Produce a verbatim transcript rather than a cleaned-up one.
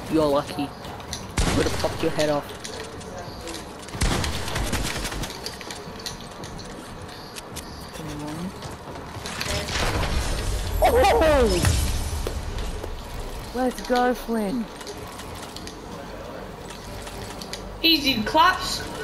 You're lucky. Would have popped your head off. Come on. Oh! Let's go, Flynn. Easy claps.